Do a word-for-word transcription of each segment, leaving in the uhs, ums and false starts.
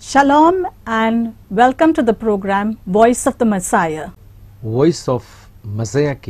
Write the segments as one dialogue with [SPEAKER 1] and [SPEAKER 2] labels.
[SPEAKER 1] Shalom and welcome to the program Voice of the Messiah.
[SPEAKER 2] Voice of Messiah के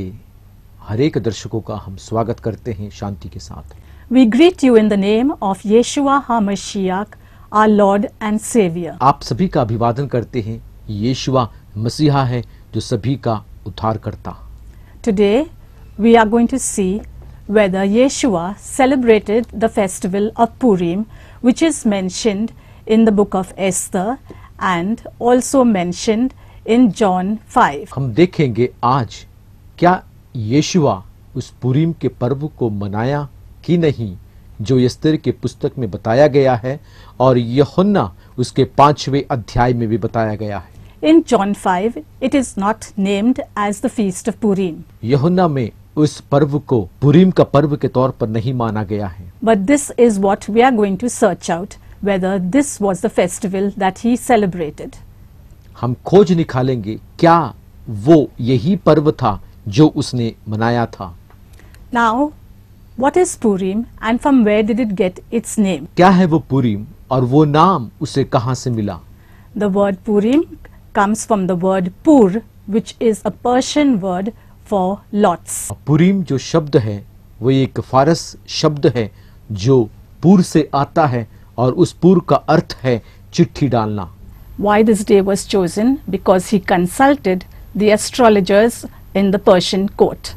[SPEAKER 2] हर एक दर्शकों का हम स्वागत करते हैं शांति के साथ।
[SPEAKER 1] We greet you in the name of Yeshua HaMashiach, our Lord and Savior.
[SPEAKER 2] आप सभी का अभिवादन करते हैं। यीशुआ मसीहा है जो सभी का उद्धार करता।
[SPEAKER 1] Today we are going to see whether Yeshua celebrated the festival of Purim, which is mentioned in the book of Esther and also mentioned in John five.
[SPEAKER 2] हम देखेंगे आज क्या यीशुआ उस पुरीम के पर्व को मनाया कि नहीं, जो एस्तर के पुस्तक में बताया गया है और यूहन्ना उसके पांचवें अध्याय में भी बताया गया है।
[SPEAKER 1] In John five, it is not named as the feast of Purim.
[SPEAKER 2] यूहन्ना में उस पर्व को पुरीम का पर्व के तौर पर नहीं माना गया है।
[SPEAKER 1] But this is what we are going to search out, whether this was the festival that he celebrated.
[SPEAKER 2] हम खोज निकालेंगे क्या वो यही पर्व था जो उसने मनाया था।
[SPEAKER 1] Now, what is Purim and from where did it get its name?
[SPEAKER 2] क्या है वो पुरीम और वो नाम उसे कहां से मिला?
[SPEAKER 1] The word Purim comes from the word Pur, which is a Persian word for lots.
[SPEAKER 2] पुरीम जो शब्द है वो एक फारस शब्द है जो पूर से आता है और उस पूर का अर्थ है चिट्ठी डालना।
[SPEAKER 1] Why this day was chosen? Because he consulted the astrologers in the Persian court.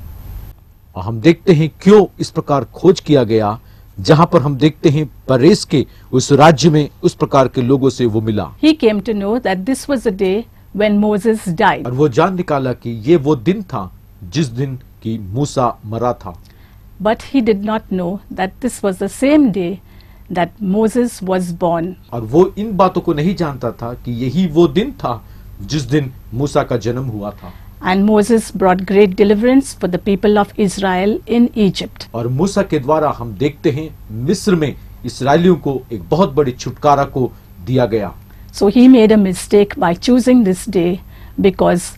[SPEAKER 2] और हम देखते हैं क्यों इस प्रकार खोज किया गया, जहां पर हम देखते हैं परेस के उस राज्य में उस प्रकार के लोगों से वो मिला।
[SPEAKER 1] He came to know that this was the day when Moses died.
[SPEAKER 2] और वो जान निकाला कि ये वो दिन था जिस दिन की मूसा मरा था।
[SPEAKER 1] But he did not know that this was the same day that Moses was born.
[SPEAKER 2] और वो इन बातों को नहीं जानता था कि यही वो दिन था जिस दिन मूसा का जन्म हुआ था।
[SPEAKER 1] And Moses brought great deliverance for the people of Israel in Egypt.
[SPEAKER 2] और मूसा के द्वारा हम देखते हैं मिस्र में इस्राएलियों को एक बहुत बड़ी छुटकारा को दिया गया।
[SPEAKER 1] So he made a mistake by choosing this day because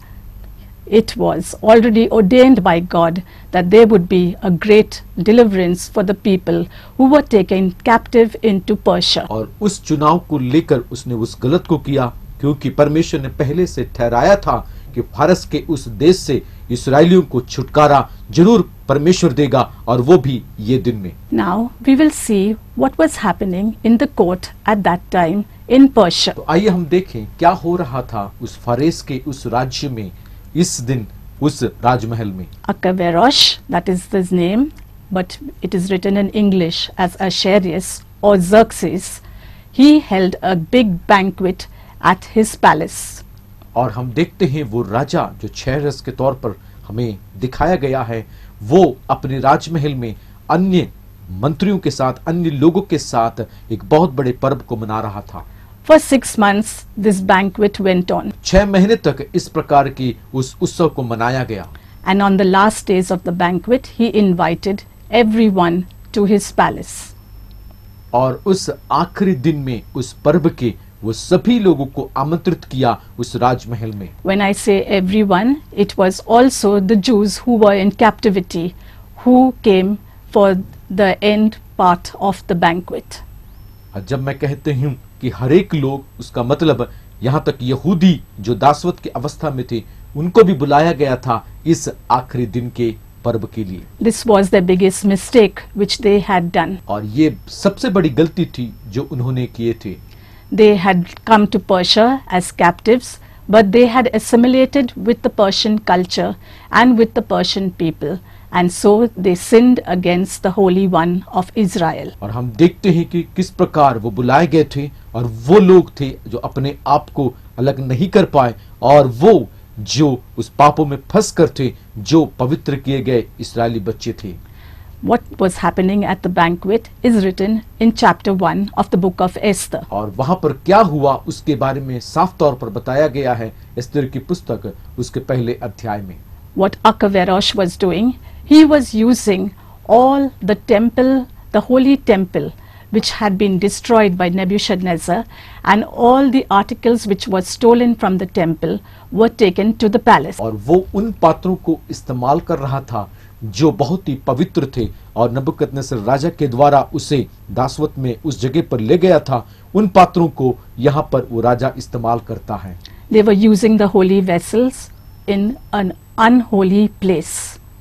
[SPEAKER 1] it was already ordained by God that there would be a great deliverance for the people who were taken captive into Persia.
[SPEAKER 2] और उस चुनाव को लेकर उसने उस गलत को किया, क्योंकि परमेश्वर ने पहले से ठहराया था कि फारस के उस देश से इस्राएलियों को छुटकारा जरूर परमेश्वर देगा, और वो भी ये दिन में।
[SPEAKER 1] Now we will see what was happening in the court at that time in Persia.
[SPEAKER 2] तो आइए हम देखें क्या हो रहा था उस फारस के उस राज्य में इस दिन उस राजमहल में।
[SPEAKER 1] Ahasuerus, that is his name, but it is written in English as Ahasuerus or Xerxes. He held a big banquet at his palace.
[SPEAKER 2] और हम देखते हैं वो राजा जो छैरस के तौर पर हमें दिखाया गया है, वो अपने राजमहल में अन्य मंत्रियों के साथ, अन्य लोगों के साथ एक बहुत बड़े पर्व को मना रहा था।
[SPEAKER 1] For six months this banquet went on.
[SPEAKER 2] छह महीने तक इस प्रकार की उस उत्सव को मनाया गया।
[SPEAKER 1] And on the last days of the banquet he invited everyone to his palace.
[SPEAKER 2] और उस आखिरी दिन में उस पर्व के वो सभी लोगों को आमंत्रित किया उस राजमहल में।
[SPEAKER 1] When I say everyone, it was also the Jews who were in captivity who came for the end part of the banquet.
[SPEAKER 2] और जब मैं कहते हूँ कि हर एक लोग, उसका मतलब यहाँ तक यहूदी जो दासवत की अवस्था में थे उनको भी बुलाया गया था इस आखिरी दिन के पर्व के लिए।
[SPEAKER 1] This was the biggest mistake which they had done.
[SPEAKER 2] और ये सबसे बड़ी गलती थी जो उन्होंने किए थे।
[SPEAKER 1] They had come to Persia as captives, but they had assimilated with the Persian culture and with the Persian people, and so they sinned against the Holy One of Israel.
[SPEAKER 2] और हम देखते हैं कि किस प्रकार वो बुलाए गए थे और वो लोग थे जो अपने आप को अलग नहीं कर पाए, और वो जो उस पापों में फंस कर थे, जो पवित्र किए गए इस्राएली बच्चे थे।
[SPEAKER 1] What was happening at the banquet is written in chapter one of the book of Esther.
[SPEAKER 2] और वहां पर क्या हुआ उसके बारे में साफ तौर पर बताया गया है एस्तर की पुस्तक उसके पहले अध्याय में।
[SPEAKER 1] What Ahasuerus was doing, he was using all the temple, the holy temple, which had been destroyed by Nebuchadnezzar, and all the articles which were stolen from the temple were taken to the palace.
[SPEAKER 2] और वो उन पात्रों को इस्तेमाल कर रहा था जो बहुत ही पवित्र थे और नबूकदनेस्सर राजा के द्वारा उसे दासवत में उस जगह पर ले गया था, उन पात्रों को यहाँ पर वो राजा इस्तेमाल करता है।
[SPEAKER 1] They were using the holy vessels in an unholy place.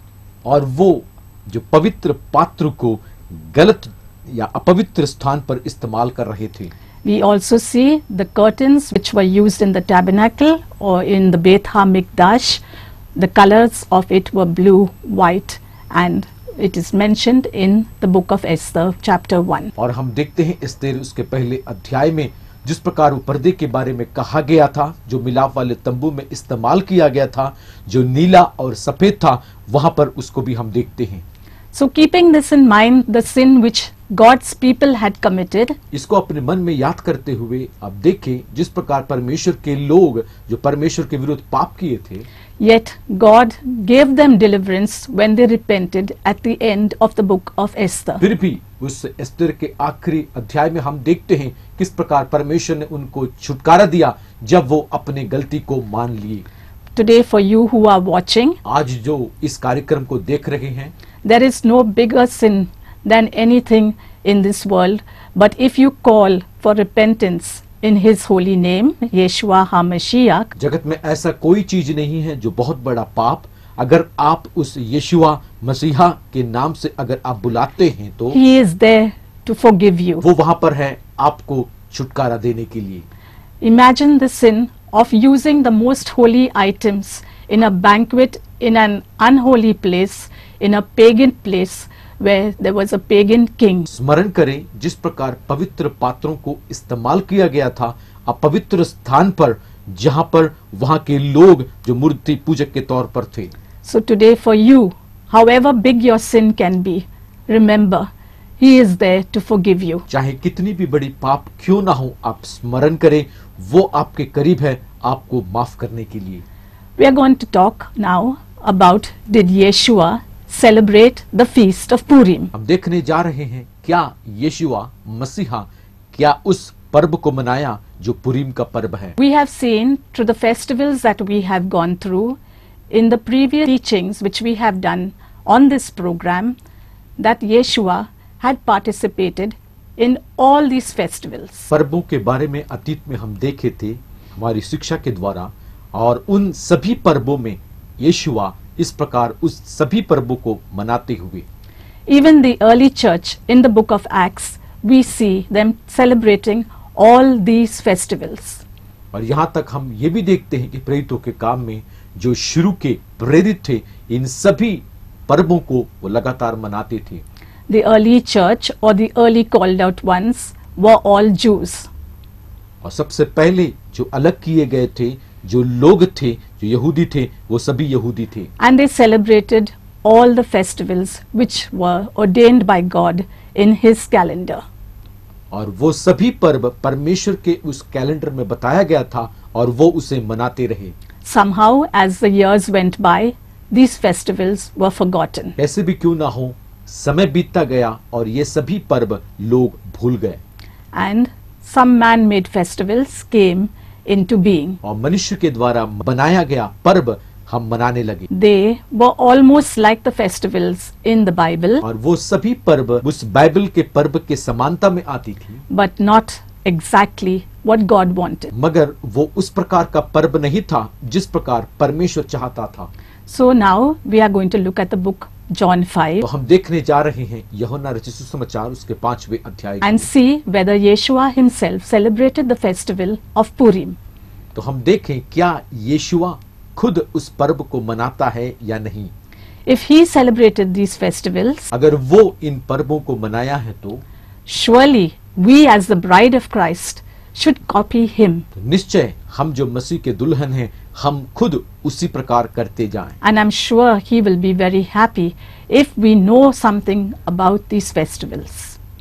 [SPEAKER 2] और वो जो पवित्र पात्र को गलत या अपवित्र स्थान पर इस्तेमाल कर रहे थे।
[SPEAKER 1] We also see the curtains which were used in the tabernacle or in the Beit HaMikdash. The colors of it were blue, white, and it is mentioned in the book of Esther, chapter one.
[SPEAKER 2] और हम देखते हैं Esther उसके पहले अध्याय में जिस प्रकार वो पर्दे के बारे में कहा गया था, जो मिलाप वाले तंबू में इस्तेमाल किया गया था, जो नीला और सफेद था, वहां पर उसको भी हम देखते हैं।
[SPEAKER 1] So keeping this in mind, the sin which God's people had committed,
[SPEAKER 2] इसको अपने मन में याद करते हुए अब देखें जिस प्रकार परमेश्वर के लोग जो परमेश्वर के विरुद्ध पाप किए थे,
[SPEAKER 1] yet God gave them deliverance when they repented at the end of the book of Esther.
[SPEAKER 2] फिर भी उस एस्तेर के आखिरी अध्याय में हम देखते हैं किस प्रकार परमेश्वर ने उनको छुटकारा दिया जब वो अपने गलती को मान लिए।
[SPEAKER 1] Today for you who are watching,
[SPEAKER 2] आज जो इस कार्यक्रम को देख रहे हैं,
[SPEAKER 1] there is no bigger sin than anything in this world, but if you call for repentance in his holy name, Yeshua HaMashiach,
[SPEAKER 2] जगत में ऐसा कोई चीज नहीं है जो बहुत बड़ा पाप, अगर आप उस यीशुआ मसीहा के नाम से अगर आप बुलाते हैं तो
[SPEAKER 1] he is there to forgive you.
[SPEAKER 2] वो वहां पर है आपको छुटकारा देने के लिए।
[SPEAKER 1] Imagine the sin of using the most holy items in a banquet in an unholy place, in a pagan place where there was a pagan king.
[SPEAKER 2] स्मरण करें जिस प्रकार पवित्र पात्रों को इस्तेमाल किया गया था अपवित्र स्थान पर, जहां पर वहां के लोग जो मूर्ति पूजक के तौर पर थे।
[SPEAKER 1] So today for you, however big your sin can be, remember he is there to forgive you.
[SPEAKER 2] चाहे कितनी भी बड़ी पाप क्यों ना हो, आप स्मरण करें वो आपके करीब है आपको माफ करने के लिए।
[SPEAKER 1] We are going to talk now about did Yeshua celebrate the feast of Purim.
[SPEAKER 2] हम देखने जा रहे हैं क्या यीशुआ मसीहा क्या उस पर्व को मनाया जो पुरीम का पर्व है।
[SPEAKER 1] We have seen through the festivals that we have gone through in the previous teachings which we have done on this program that Yeshua had participated in all these festivals.
[SPEAKER 2] पर्वों के बारे में अतीत में हम देखे थे हमारी शिक्षा के द्वारा, और उन सभी पर्वों में यीशुआ इस प्रकार उस सभी पर्वों को मनाते हुए।
[SPEAKER 1] Even the early church in the book of Acts, we see them celebrating all these festivals.
[SPEAKER 2] और यहाँ तक हम ये भी देखते हैं कि प्रेरितों के काम में जो शुरू के प्रेरित थे इन सभी पर्वों को वो लगातार मनाते थे।
[SPEAKER 1] The early church or the early called out ones were all Jews.
[SPEAKER 2] और सबसे पहले जो अलग किए गए थे जो लोग थे जो यहूदी थे वो सभी यहूदी थे।
[SPEAKER 1] And they celebrated all the festivals which were ordained by God in his calendar.
[SPEAKER 2] और वो सभी पर्व परमेश्वर के उस कैलेंडर में बताया गया था और वो उसे मनाते रहे।
[SPEAKER 1] Somehow as the years went by, these festivals were forgotten.
[SPEAKER 2] ऐसे भी क्यों ना हो, समय बीतता गया और ये सभी पर्व लोग भूल गए।
[SPEAKER 1] And some man-made festivals came into being.
[SPEAKER 2] और मनुष्य के द्वारा बनाया गया पर्व हम मनाने लगे।
[SPEAKER 1] They were almost like the festivals in the Bible,
[SPEAKER 2] और वो सभी पर्व उस बाइबल के पर्व के समानता में आती थी,
[SPEAKER 1] but not exactly what God wanted.
[SPEAKER 2] मगर वो उस प्रकार का पर्व नहीं था जिस प्रकार परमेश्वर चाहता था।
[SPEAKER 1] So now we are going to look at the book John five
[SPEAKER 2] तो हम देखने जा रहे हैं यूहन्ना रचित सुसमाचार उसके पांचवें अध्याय को।
[SPEAKER 1] and see whether Yeshua himself celebrated the festival of Purim.
[SPEAKER 2] तो हम देखें क्या यीशुआ खुद उस पर्व को मनाता है या नहीं।
[SPEAKER 1] If he celebrated these festivals,
[SPEAKER 2] अगर वो इन पर्वों को मनाया है तो
[SPEAKER 1] surely we as the bride of Christ should copy him.
[SPEAKER 2] तो निश्चय हम जो मसीह के दुल्हन हैं हम खुद उसी प्रकार करते जाएं।
[SPEAKER 1] And I'm sure he will be very happy if we know something about these festivals.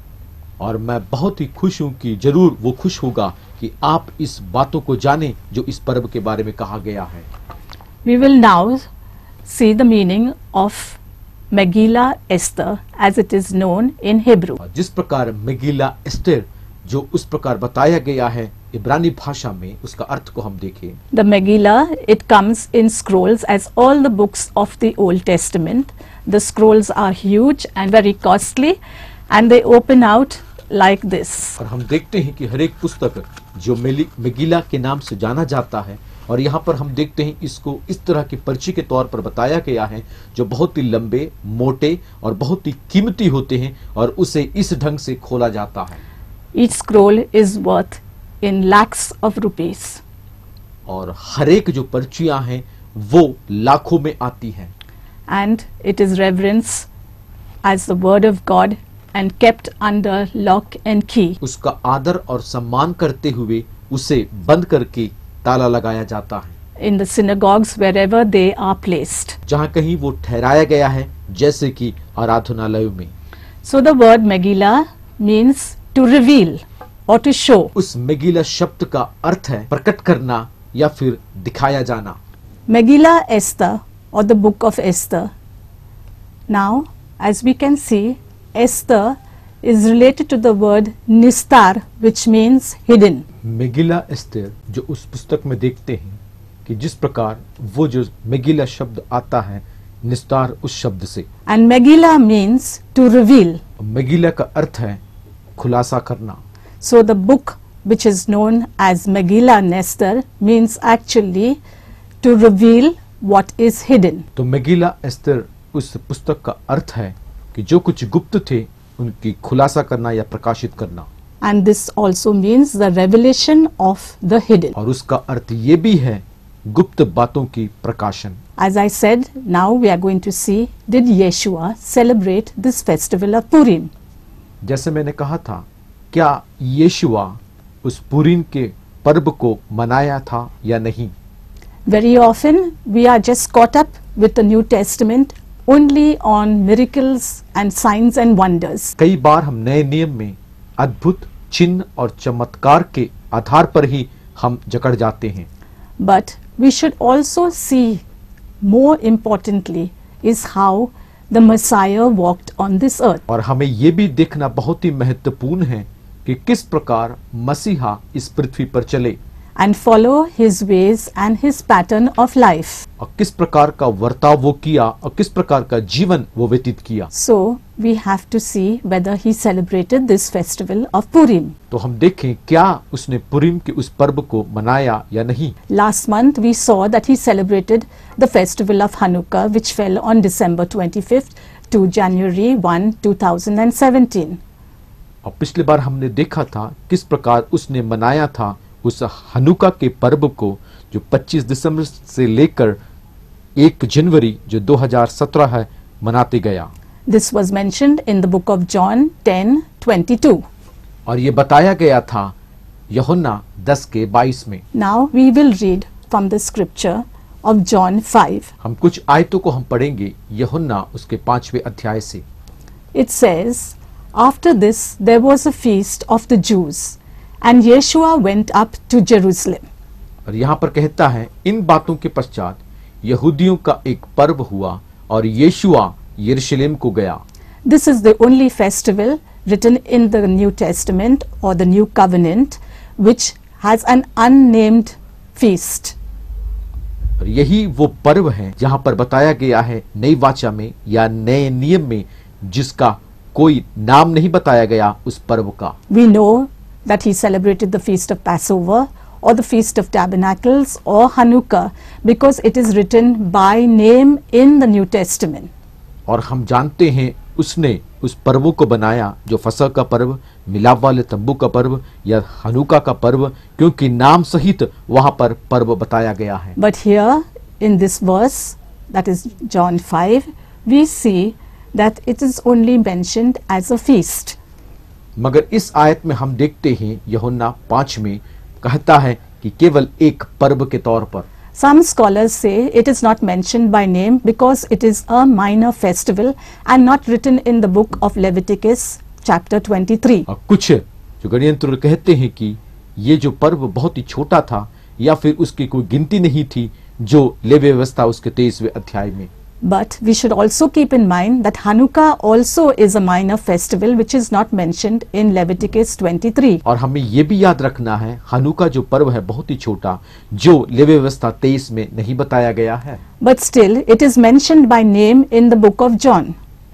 [SPEAKER 2] और मैं बहुत ही खुश हूं कि जरूर वो खुश होगा कि आप इस बातों को जानें जो इस पर्व के बारे में कहा गया है।
[SPEAKER 1] We will now see the meaning of Megillah Esther as it is known in Hebrew.
[SPEAKER 2] और जिस प्रकार मेगिला एस्तेर जो उस प्रकार बताया गया है इब्रानी भाषा में उसका अर्थ को हम देखें,
[SPEAKER 1] The Megillah, it comes in scrolls as all the books of the Old Testament. The scrolls are huge and very costly and they open out like this.
[SPEAKER 2] और हम देखते हैं कि हर एक पुस्तक जो मेगिला के नाम से जाना जाता है, और यहाँ पर हम देखते हैं इसको इस तरह की पर्ची के तौर पर बताया गया है जो बहुत ही लंबे, मोटे और बहुत ही कीमती होते हैं, और उसे इस ढंग से खोला जाता है।
[SPEAKER 1] Each scroll is worth in lakhs of rupees.
[SPEAKER 2] और हर एक जो पर्चियां हैं वो लाखों में आती हैं।
[SPEAKER 1] And it is reverenced as the word of God and kept under lock and key.
[SPEAKER 2] उसका आदर और सम्मान करते हुए उसे बंद करके ताला लगाया जाता है।
[SPEAKER 1] In the synagogues wherever they are placed.
[SPEAKER 2] जहाँ कहीं वो ठहराया गया है, जैसे कि आराधनालयों में।
[SPEAKER 1] So the word Megillah means to reveal or to show.
[SPEAKER 2] उस मेगिला शब्द का अर्थ है प्रकट करना या फिर दिखाया जाना।
[SPEAKER 1] Megillah Esther or the book of Esther. Now, as we can see, Esther is related to the word nistar, which means hidden.
[SPEAKER 2] Megillah Esther जो उस पुस्तक में देखते हैं कि जिस प्रकार वो जो मेगिला शब्द आता है निस्तार उस शब्द से।
[SPEAKER 1] And Megillah means to reveal.
[SPEAKER 2] मेगिला का अर्थ है खुलासा करना।
[SPEAKER 1] So the book which is known as Megillah Esther means actually to reveal what is hidden.
[SPEAKER 2] तो मेगिला एस्तेर उस पुस्तक का अर्थ है कि जो कुछ गुप्त थे उनकी खुलासा करना या प्रकाशित करना।
[SPEAKER 1] And this also means the revelation of the hidden.
[SPEAKER 2] और उसका अर्थ ये भी है गुप्त बातों की प्रकाशन।
[SPEAKER 1] As I said, now we are going to see, did Yeshua celebrate this festival of Purim?
[SPEAKER 2] जैसे मैंने कहा था, क्या यीशुआ उस पुरीम के पर्व को मनाया था या नहीं?
[SPEAKER 1] Very often we are just caught up with the New Testament only on miracles and signs and wonders.
[SPEAKER 2] कई बार हम नए नियम में अद्भुत चिन्ह और चमत्कार के आधार पर ही हम जकड़ जाते हैं।
[SPEAKER 1] But we should also see, more importantly, is how the Messiah walked on this earth.
[SPEAKER 2] और हमें ये भी देखना बहुत ही महत्वपूर्ण है कि किस प्रकार मसीहा इस पृथ्वी पर चले
[SPEAKER 1] and follow his ways and his pattern of life.
[SPEAKER 2] और किस प्रकार का वर्ताव वो किया और किस प्रकार का जीवन वो व्यतीत किया।
[SPEAKER 1] So we have to see whether he celebrated this festival of Purim.
[SPEAKER 2] तो हम देखें क्या उसने पुरीम के उस पर्व को मनाया या नहीं।
[SPEAKER 1] Last month we saw that he celebrated the festival of Hanukkah, which fell on December twenty-fifth to January first, two thousand seventeen.
[SPEAKER 2] और पिछली बार हमने देखा था किस प्रकार उसने मनाया था उस हनुका के पर्व को जो पच्चीस दिसंबर से लेकर एक जनवरी जो दो हज़ार सत्रह है मनाते गया।
[SPEAKER 1] This was mentioned in the book of John ten twenty-two.
[SPEAKER 2] और ये बताया गया था यूहन्ना दस के बाईस में।
[SPEAKER 1] Now we will read from the scripture of John five.
[SPEAKER 2] हम कुछ आयतों को हम पढ़ेंगे यूहन्ना उसके पांचवें अध्याय से।
[SPEAKER 1] It says, after this there was a feast of the Jews, and Yeshua went up to Jerusalem.
[SPEAKER 2] और यहाँ पर कहता है, इन बातों के पश्चात यहूदियों का एक पर्व हुआ और यीशुआ यरूशलेम को गया।
[SPEAKER 1] This is the only festival written in the New Testament or the New Covenant which has an unnamed feast.
[SPEAKER 2] और यही वो पर्व है जहाँ पर बताया गया है नई वाचा में या नए नियम में जिसका कोई नाम नहीं बताया गया उस पर्व का।
[SPEAKER 1] We know that he celebrated the feast of Passover or the feast of Tabernacles or Hanukkah because it is written by name in the New Testament.
[SPEAKER 2] और हम जानते हैं उसने उस पर्वों को बनाया जो फसह का पर्व, मिलाप वाले तंबू का पर्व या हनुका का पर्व, क्योंकि नाम सहित वहां पर पर्व बताया गया है।
[SPEAKER 1] But here in this verse, that is John five, we see that it is only mentioned as a feast.
[SPEAKER 2] मगर इस आयत में हम देखते हैं यूहन्ना पांच में कहता है कि केवल एक पर्व के तौर पर।
[SPEAKER 1] Some scholars say it is not mentioned by name because it is a minor festival and not written in the book of Leviticus chapter twenty-three.
[SPEAKER 2] और कुछ जो गणियंत्र कहते हैं कि ये जो पर्व बहुत ही छोटा था या फिर उसकी कोई गिनती नहीं थी जो लेवी व्यवस्था उसके तेईसवें अध्याय में।
[SPEAKER 1] But we should also keep in mind that Hanukkah also is a minor festival which is not mentioned in Leviticus twenty-three.
[SPEAKER 2] और हमें ये भी याद रखना है, हनुका जो पर्व है बहुत ही छोटा, जो लेवी व्यवस्था तेईस में नहीं बताया गया है.
[SPEAKER 1] But still it is mentioned by name in the book of John.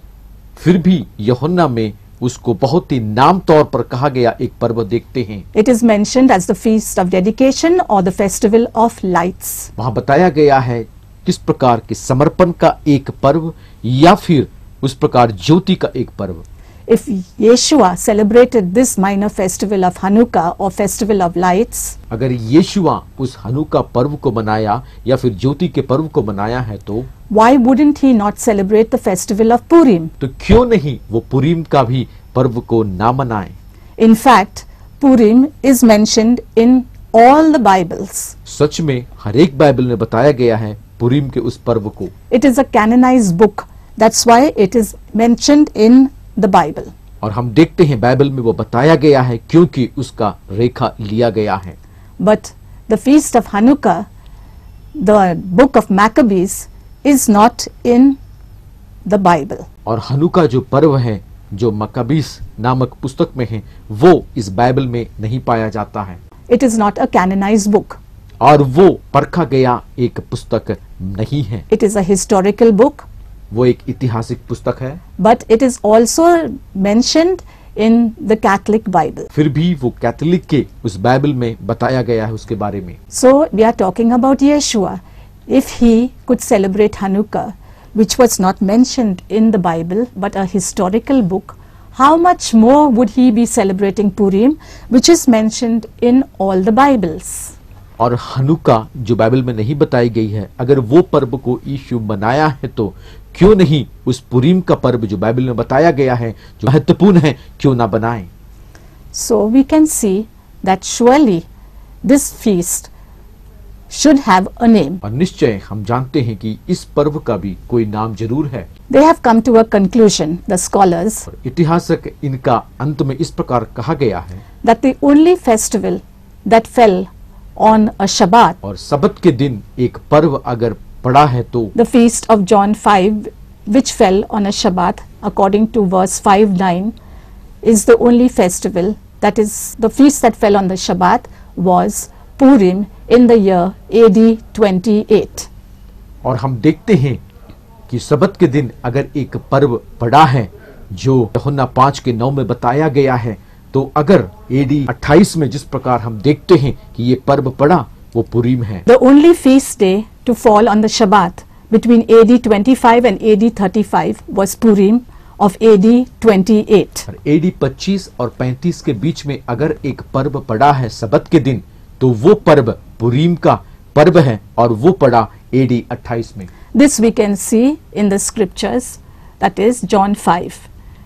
[SPEAKER 2] फिर भी यूहन्ना में उसको बहुत ही नाम तौर पर कहा गया एक पर्व देखते हैं.
[SPEAKER 1] It is mentioned as the feast of dedication or the festival of lights.
[SPEAKER 2] वहाँ बताया गया है किस प्रकार के समर्पण का एक पर्व या फिर उस प्रकार ज्योति का एक पर्व.
[SPEAKER 1] If Yeshua celebrated this minor festival of Hanukkah or festival of lights,
[SPEAKER 2] अगर यीशुआ उस हनुका पर्व को मनाया या फिर ज्योति के पर्व को मनाया है तो
[SPEAKER 1] why wouldn't he not celebrate the festival of Purim?
[SPEAKER 2] तो क्यों नहीं वो पुरीम का भी पर्व को ना मनाए.
[SPEAKER 1] In fact, Purim is mentioned in all the Bibles.
[SPEAKER 2] सच में हर एक बाइबल में बताया गया है पुरीम के उस पर्व को.
[SPEAKER 1] It is a canonized book. That's why it is mentioned in the Bible.
[SPEAKER 2] और हम देखते हैं बाइबल में वो बताया गया है क्योंकि उसका रेखा लिया गया है.
[SPEAKER 1] But the feast of Hanukkah, the book of Maccabees, is not in the Bible.
[SPEAKER 2] और हनुका जो पर्व है जो मकाबीस नामक पुस्तक में है वो इस बाइबल में नहीं पाया जाता है.
[SPEAKER 1] It is not a canonized book.
[SPEAKER 2] और वो परखा गया एक पुस्तक नहीं है.
[SPEAKER 1] It is a historical book.
[SPEAKER 2] वो एक ऐतिहासिक पुस्तक है.
[SPEAKER 1] But it is also mentioned in the Catholic Bible.
[SPEAKER 2] फिर भी वो कैथोलिक के उस बाइबल में बताया गया है उसके बारे में.
[SPEAKER 1] So we are talking about Yeshua. If he could celebrate Hanukkah, which was not mentioned in the Bible but a historical book, how much more would he be celebrating Purim, which is mentioned in all the Bibles?
[SPEAKER 2] और Hanukkah जो Bible में नहीं बताई गई है, अगर वो पर्व को यीशु मनाया है तो क्यों नहीं उस पुरीम का पर्व जो बाइबल में बताया गया है जो महत्वपूर्ण है क्यों ना बनाए.
[SPEAKER 1] So we can see that surely this feast should have a name.
[SPEAKER 2] और निश्चय हम जानते हैं कि इस पर्व का भी कोई नाम जरूर है.
[SPEAKER 1] They have come to a conclusion, the scholars,
[SPEAKER 2] इतिहासक इनका अंत में इस प्रकार कहा गया है
[SPEAKER 1] that the only festival that fell on a Shabbat,
[SPEAKER 2] और सबत के दिन एक पर्व अगर पड़ा है तो
[SPEAKER 1] the feast of John five, which fell on a Shabbat according to verse five nine, is the only festival, that is the feast that fell on the Shabbat was Purim in the year A D twenty-eight.
[SPEAKER 2] और हम देखते हैं कि सबत के दिन अगर एक पर्व पड़ा है जो यूहन्ना पांच के नौ में बताया गया है, तो अगर एडी अट्ठाईस में जिस प्रकार हम देखते हैं कि ये पर्व पड़ा वो पुरीम है.
[SPEAKER 1] The only feast day to fall on the Shabbat between A D twenty-five and A D thirty-five was Purim of A D twenty-eight.
[SPEAKER 2] और ए डी पच्चीस और पैंतीस के बीच में अगर एक पर्व पड़ा है सबत के दिन तो वो पर्व पुरीम का पर्व है और वो पड़ा ए डी अट्ठाईस में.
[SPEAKER 1] This we can see in the scriptures, that is John five.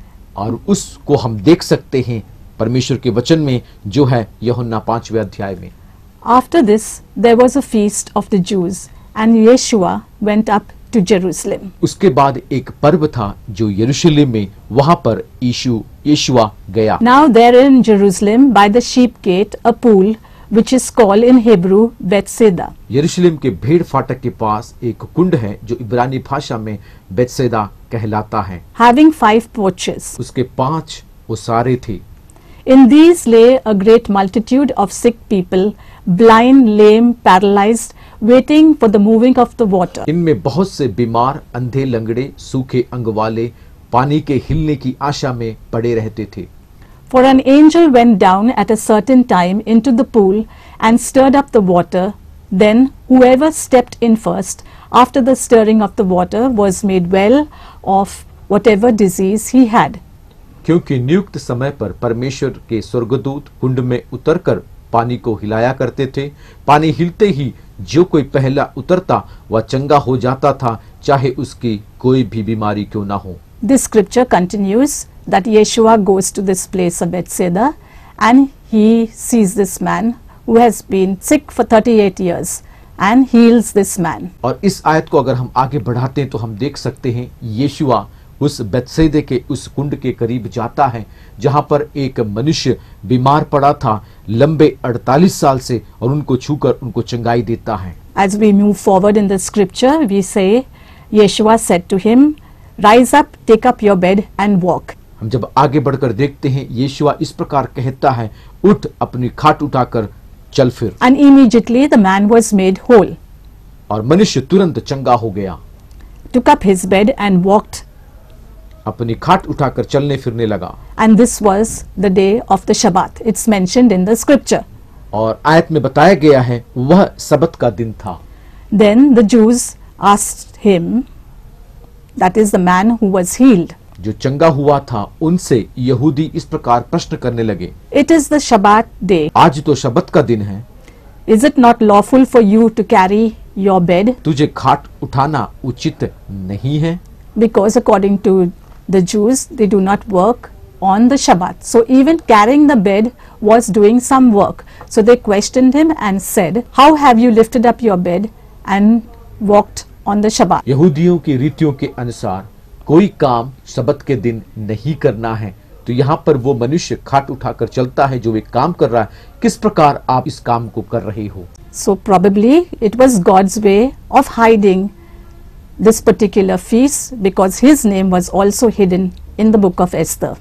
[SPEAKER 2] और उसको हम देख सकते हैं परमेश्वर के वचन में जो है यूहन्ना पांचवें अध्याय में.
[SPEAKER 1] After this there was a feast of the Jews and Yeshua went up to Jerusalem.
[SPEAKER 2] उसके बाद एक पर्व था जो यरूशलेम में, वहां पर यीशु यीशुआ गया.
[SPEAKER 1] Now there in Jerusalem by the sheep gate a pool which is called in Hebrew Bethsaida.
[SPEAKER 2] यरूशलेम के भेड़ फाटक के पास एक कुंड है जो इब्रानी भाषा में बेतसैदा कहलाता है.
[SPEAKER 1] Having five porches.
[SPEAKER 2] उसके पांच ओसारे थे.
[SPEAKER 1] In these lay a great multitude of sick people, blind, lame, paralyzed, waiting for the moving of the water.
[SPEAKER 2] इनमें बहुत से बीमार, अंधे, लंगड़े, सूखे अंग वाले पानी के हिलने की आशा में पड़े रहते थे.
[SPEAKER 1] For an angel went down at a certain time into the pool and stirred up the water. Then whoever stepped in first after the stirring of the water was made well of whatever disease he had.
[SPEAKER 2] क्योंकि नियुक्त समय पर परमेश्वर के स्वर्गदूत कुंड में उतरकर पानी को हिलाया करते थे. पानी हिलते ही जो कोई पहला उतरता वह चंगा हो जाता था, चाहे उसकी कोई भी बीमारी क्यों ना हो.
[SPEAKER 1] This scripture continues that Yeshua goes to this place of Bethsaida and he sees this man who has been sick for thirty-eight years and heals this man.
[SPEAKER 2] और इस आयत को अगर हम आगे बढ़ाते हैं तो हम देख सकते हैं यीशुआ उस बेतसैदे के उस कुंड के करीब जाता है जहां पर एक मनुष्य बीमार पड़ा था लंबे अड़तालीस साल से और उनको छूकर उनको चंगाई देता है.
[SPEAKER 1] As we move forward in the scripture, we say Yeshua said to him, "Rise up, take up your bed and walk."
[SPEAKER 2] हम जब आगे बढ़कर देखते हैं, यीशुआ इस प्रकार कहता है, उठ, अपनी खाट उठाकर चल फिर।
[SPEAKER 1] And immediately the man was made whole,
[SPEAKER 2] और मनुष्य तुरंत चंगा हो गया,
[SPEAKER 1] took up his bed and walked.
[SPEAKER 2] अपनी खाट उठाकर चलने फिरने लगा।
[SPEAKER 1] And this was the day of the Shabbat. It's mentioned in the scripture.
[SPEAKER 2] और आयत में बताया गया है वह सबत का दिन था।
[SPEAKER 1] Then the Jews asked him, that is the man who was healed,
[SPEAKER 2] जो चंगा हुआ था, उनसे यहूदी इस प्रकार प्रश्न करने लगे,
[SPEAKER 1] "It is the Shabbat day.
[SPEAKER 2] आज तो शबत का दिन है,
[SPEAKER 1] Is it not lawful for you to carry your bed?"
[SPEAKER 2] तुझे खाट उठाना उचित नहीं है?
[SPEAKER 1] Because according to the Jews, they do not work on the Shabbat. So even carrying the bed was doing some work. So they questioned him and said, "How have you lifted up your bed and walked on the Shabbat?"
[SPEAKER 2] यहूदियों की रीतियों के अनुसार कोई काम सबत के दिन नहीं करना है, तो यहाँ पर वो मनुष्य खाट उठाकर चलता है जो वे काम कर रहा है। किस प्रकार आप इस काम को कर रहे हो?
[SPEAKER 1] So probably it was God's way of hiding this particular feast, because his name was also hidden in the book of Esther.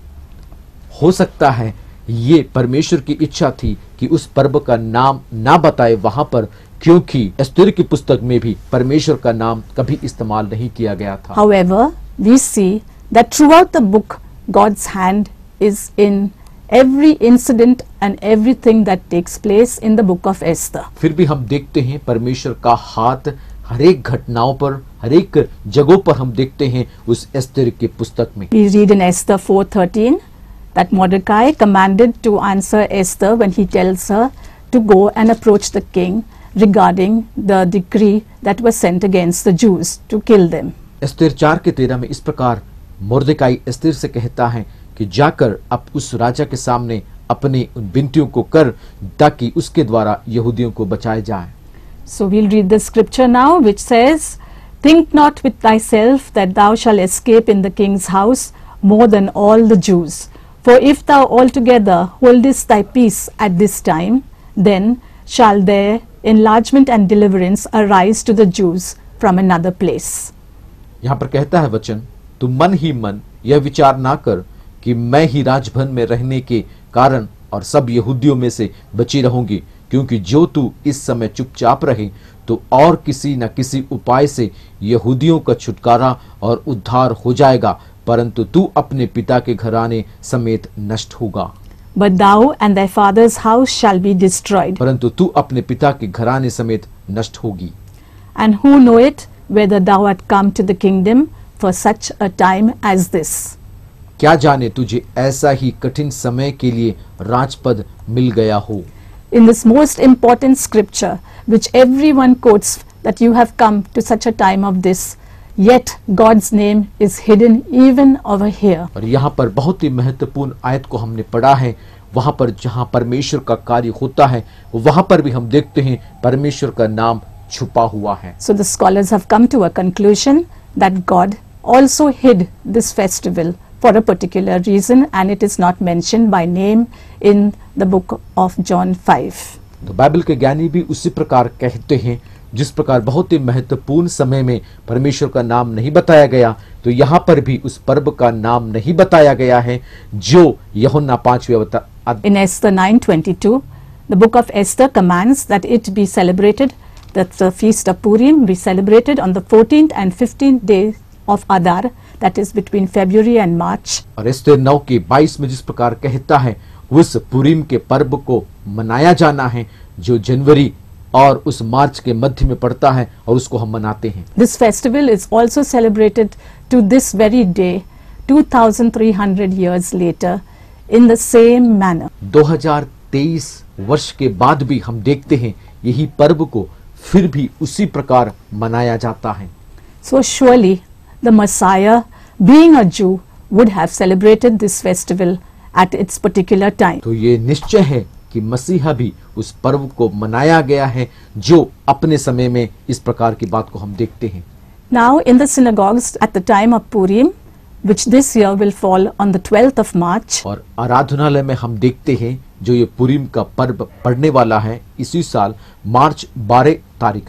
[SPEAKER 2] हो सकता है ये परमेश्वर की इच्छा थी कि उस पर्व का नाम ना बताए वहां पर, क्योंकि एस्तेर की पुस्तक में भी परमेश्वर का नाम कभी इस्तेमाल नहीं किया गया था।
[SPEAKER 1] However, we see that throughout the book, God's hand is in every incident and everything that takes place in the book of Esther.
[SPEAKER 2] फिर भी हम देखते हैं परमेश्वर का हाथ हर एक घटनाओं पर, हर एक जगहों पर हम देखते हैं उस एस्तेर की पुस्तक में।
[SPEAKER 1] We read in Esther four thirteen that Mordecai commanded to answer Esther when he tells her to go and approach the king regarding the decree that was sent against the Jews to kill them.
[SPEAKER 2] Esther चार के तेरह में इस प्रकार मोर्देकाई Esther से कहता है कि जाकर अब उस राजा के सामने अपनी उन विनतियों को कर, ताकि उसके द्वारा यहूदियों को बचाया जाए।
[SPEAKER 1] So we'll read the scripture now, which says, "Think not with thyself that thou shalt escape in the king's house more than all the Jews. For if thou altogether holdest thy peace at this time, then shall there enlargement and deliverance arise to the Jews from another place."
[SPEAKER 2] यहाँ पर कहता है वचन, तू मन ही मन यह विचार ना कर कि मैं ही राजभवन में रहने के कारण और सब यहूदियों में से बची रहूंगी, क्योंकि जो तू इस समय चुपचाप रहे तो और किसी न किसी उपाय से यहूदियों का छुटकारा और उद्धार हो जाएगा, परंतु तू अपने पिता के घराने समेत नष्ट होगा।
[SPEAKER 1] But thou and thy father's house shall be destroyed.
[SPEAKER 2] परंतु तू अपने पिता के घराने समेत नष्ट होगी।
[SPEAKER 1] And who knoweth whether thou art come to the kingdom for such a time as this?
[SPEAKER 2] क्या जाने तुझे ऐसा ही कठिन समय के लिए राजपद मिल गया हो।
[SPEAKER 1] In this most important scripture, which everyone quotes, that you have come to such a time of this, yet God's name is hidden even over here.
[SPEAKER 2] और यहाँ पर बहुत ही महत्वपूर्ण आयत को हमने पढ़ा है, वहाँ पर जहाँ परमेश्वर का कार्य होता है वहाँ पर भी हम देखते हैं परमेश्वर का नाम छुपा हुआ है।
[SPEAKER 1] So the scholars have come to a conclusion that God also hid this festival for a particular reason, and it is not mentioned by name in the book of John five.
[SPEAKER 2] तो Bible के ज्ञानी भी उसी प्रकार कहते हैं, जिस प्रकार बहुत ही महत्वपूर्ण समय में परमेश्वर का नाम नहीं बताया गया, तो यहाँ पर भी उस पर्व का नाम नहीं बताया गया है जो यूहन्ना पांचवें अध्याय।
[SPEAKER 1] In Esther nine twenty-two, the book of Esther commands that it be celebrated, that the feast of Purim be celebrated on the fourteenth and fifteenth day of Adar, that is between February and March.
[SPEAKER 2] और Esther नौ के बाईस में जिस प्रकार कहता है उस पुरीम के पर्व को मनाया जाना है जो जनवरी और उस मार्च के मध्य में पड़ता है, और उसको हम मनाते हैं।
[SPEAKER 1] This festival is also celebrated to this very day, two thousand three hundred years later, in the same manner.
[SPEAKER 2] दो हज़ार तेईस वर्ष के बाद भी हम देखते हैं यही पर्व को फिर भी उसी प्रकार मनाया जाता है।
[SPEAKER 1] So surely the Messiah, being a Jew, would have celebrated this festival at its particular time.
[SPEAKER 2] तो ये निश्चय है कि मसीहा भी उस पर्व को मनाया गया है जो अपने समय में इस प्रकार की बात को हम देखते हैं।
[SPEAKER 1] Now in the synagogues at the time of Purim, which this year will fall on the twelfth of March,
[SPEAKER 2] और आराधनालय में हम देखते हैं जो ये पुरीम का पर्व पड़ने वाला है इसी साल मार्च बारह तारीख में,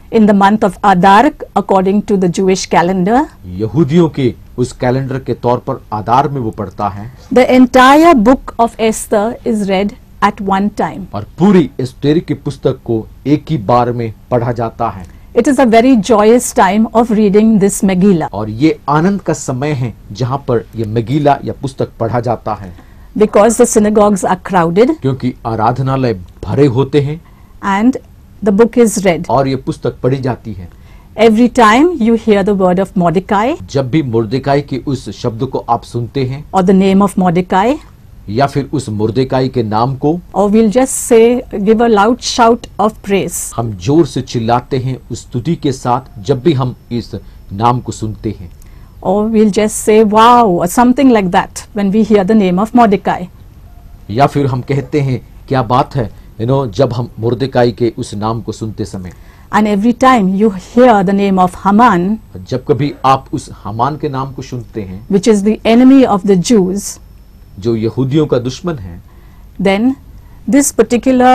[SPEAKER 1] in the month of Adar according to the Jewish calendar.
[SPEAKER 2] यहूदियों के उस कैलेंडर के तौर पर आधार में वो पढ़ता है।
[SPEAKER 1] The entire book of Esther is read at one time.
[SPEAKER 2] और पूरी एस्तेर की पुस्तक को एक ही बार में पढ़ा जाता है।
[SPEAKER 1] It is a very joyous time of reading this Megillah.
[SPEAKER 2] और ये आनंद का समय है जहाँ पर ये मगीला या पुस्तक पढ़ा जाता है।
[SPEAKER 1] Because the synagogues are crowded.
[SPEAKER 2] क्योंकि आराधनालय भरे होते हैं।
[SPEAKER 1] And the book is read.
[SPEAKER 2] और ये पुस्तक पढ़ी जाती है।
[SPEAKER 1] Every time you hear the word of Mordecai.
[SPEAKER 2] जब भी मुर्देकाई के उस शब्द को आप सुनते हैं।
[SPEAKER 1] Or the name of Mordecai.
[SPEAKER 2] या फिर उस मुर्देकाई के नाम को।
[SPEAKER 1] Or we'll just say, give a loud shout of praise.
[SPEAKER 2] हम जोर से चिल्लाते हैं उस स्तुति के साथ जब भी हम इस नाम को सुनते हैं।
[SPEAKER 1] Or we'll just say wow or something like that when we hear the name of Mordecai.
[SPEAKER 2] या फिर हम कहते हैं क्या बात है, यू नो, जब हम मुर्देकाई के उस नाम को सुनते समय।
[SPEAKER 1] And every time you hear the name of Haman,
[SPEAKER 2] जब कभी आप उस हामान के नाम को सुनते हैं,
[SPEAKER 1] which is the enemy of the Jews,
[SPEAKER 2] जो यहूदियों का दुश्मन है,
[SPEAKER 1] then this particular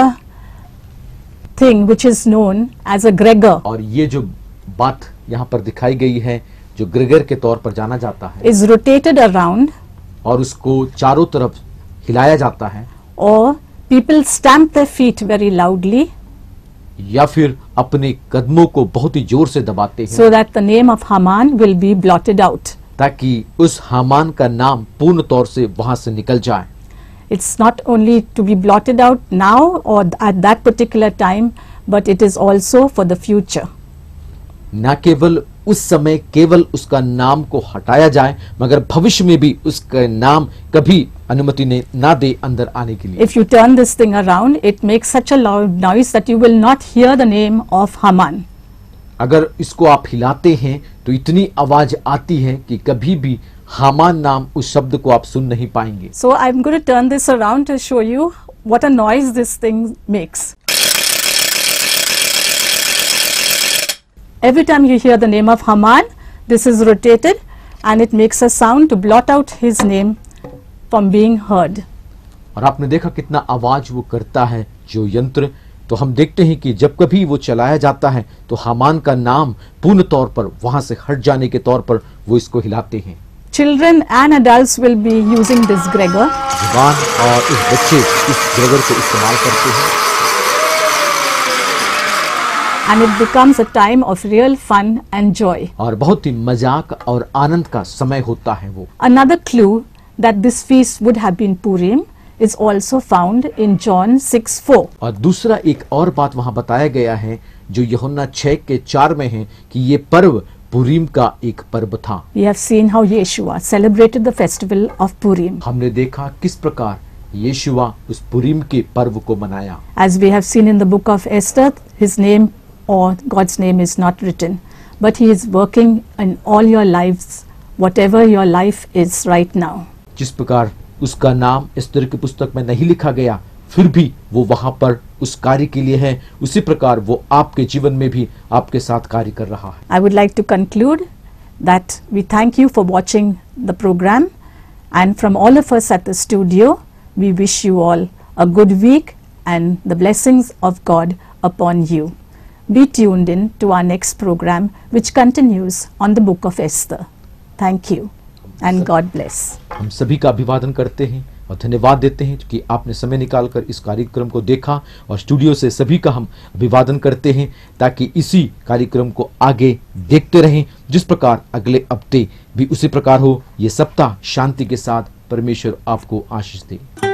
[SPEAKER 1] thing which is known as a Gregor,
[SPEAKER 2] और ये जो बात यहाँ पर दिखाई गई है जो ग्रेगर के तौर पर जाना जाता है,
[SPEAKER 1] is rotated around,
[SPEAKER 2] और उसको चारों तरफ हिलाया जाता है,
[SPEAKER 1] or people stamp their feet very loudly,
[SPEAKER 2] या फिर अपने कदमों को बहुत ही जोर से दबाते हैं,
[SPEAKER 1] so that the name of Haman will be blotted out.
[SPEAKER 2] ताकि उस हामान का नाम पूर्ण तौर से वहां से निकल जाए।
[SPEAKER 1] It's not only to be blotted out now or at that particular time, but it is also for the future.
[SPEAKER 2] न केवल उस समय केवल उसका नाम को हटाया जाए, मगर भविष्य में भी उसका नाम कभी अनुमति ने ना दे अंदर आने के लिए।
[SPEAKER 1] If you turn this thing around, it makes such a loud noise that you will not hear the name of Haman.
[SPEAKER 2] अगर इसको आप हिलाते हैं तो इतनी आवाज आती है कि कभी भी हामान नाम उस शब्द को आप सुन नहीं पाएंगे।
[SPEAKER 1] So I'm going to turn this around to show you what a noise this thing makes. Every time you hear the name of Haman, this is rotated and it makes a sound to blot out his name from being heard.
[SPEAKER 2] और आपने देखा कितना आवाज वो करता है जो यंत्र। तो हम देखते हैं कि जब कभी वो चलाया जाता है तो हामान का नाम पूर्ण तौर पर वहां से हट जाने के तौर पर वो इसको हिलाते हैं।
[SPEAKER 1] Children and adults will be using this Gregor.
[SPEAKER 2] जवान और इस बच्चे इस ग्रेगर को इस्तेमाल करते हैं।
[SPEAKER 1] And it becomes a time of real fun and joy.
[SPEAKER 2] और बहुत ही मजाक और आनंद का समय होता है वो।
[SPEAKER 1] Another clue that this feast would have been Purim is also found in John six four.
[SPEAKER 2] और दूसरा एक और बात वहां बताया गया है जो यूहन्ना छह के चार में है कि ये पर्व पुरीम का एक पर्व था।
[SPEAKER 1] We have seen how Yeshua celebrated the festival of Purim.
[SPEAKER 2] हमने देखा किस प्रकार यीशुआ उस पुरीम के पर्व को मनाया।
[SPEAKER 1] As we have seen in the book of Esther, his name or God's name is not written, but he is working in all your lives, whatever your life is right now.
[SPEAKER 2] जिस प्रकार उसका नाम एस्तर की पुस्तक में नहीं लिखा गया, फिर भी वो वहां पर उस कार्य के लिए है, उसी प्रकार वो आपके जीवन में भी आपके साथ कार्य कर रहा है।
[SPEAKER 1] I would like to conclude that we thank you for watching the program, and from all of us at the studio, we wish you all a good week and the blessings of God upon you. Be tuned in to our next program, which continues on the book of Esther. Thank you and God bless.
[SPEAKER 2] हम सभी का अभिवादन करते हैं और धन्यवाद देते हैं कि आपने समय निकालकर इस कार्यक्रम को देखा, और स्टूडियो से सभी का हम अभिवादन करते हैं ताकि इसी कार्यक्रम को आगे देखते रहें, जिस प्रकार अगले हफ्ते भी उसी प्रकार हो। ये सप्ताह शांति के साथ परमेश्वर आपको आशीष दे।